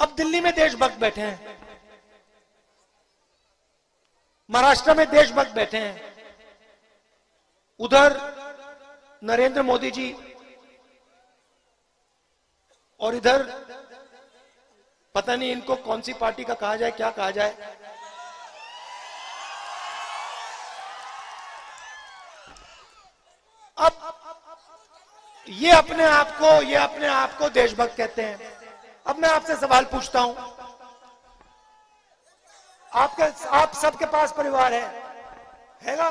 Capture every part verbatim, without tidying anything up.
अब दिल्ली में देशभक्त बैठे हैं, महाराष्ट्र में देशभक्त बैठे हैं, उधर नरेंद्र मोदी जी और इधर पता नहीं इनको कौन सी पार्टी का कहा जाए, क्या कहा जाए। अब ये अपने आप को ये अपने आप को देशभक्त कहते हैं। अब मैं आपसे सवाल पूछता हूं, आपके आप सबके पास परिवार है हैगा?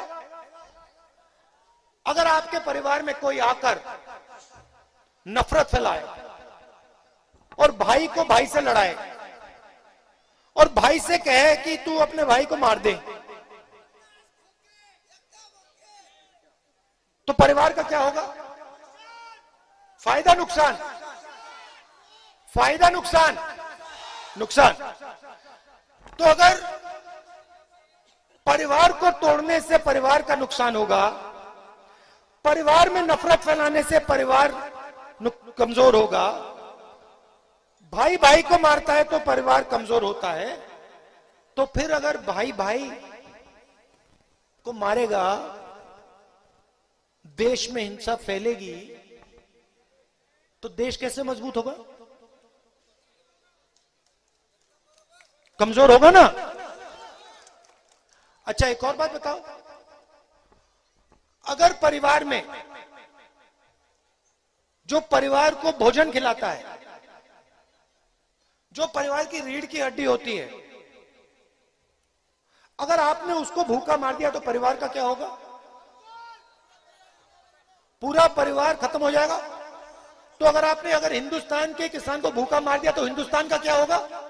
अगर आपके परिवार में कोई आकर नफरत फैलाए और भाई को भाई से लड़ाए और भाई से कहे कि तू अपने भाई को मार दे, तो परिवार का क्या होगा? फायदा नुकसान? फायदा नुकसान? नुकसान। तो अगर परिवार को तोड़ने से परिवार का नुकसान होगा, परिवार में नफरत फैलाने से परिवार कमजोर होगा, भाई भाई को मारता है तो परिवार कमजोर होता है, तो फिर अगर भाई भाई को मारेगा, देश में हिंसा फैलेगी, तो देश कैसे मजबूत होगा? कमजोर होगा ना। अच्छा, एक और बात बताओ, अगर परिवार में जो परिवार को भोजन खिलाता है, जो परिवार की रीढ़ की हड्डी होती है, अगर आपने उसको भूखा मार दिया तो परिवार का क्या होगा? पूरा परिवार खत्म हो जाएगा। तो अगर आपने अगर हिंदुस्तान के किसान को भूखा मार दिया तो हिंदुस्तान का क्या होगा?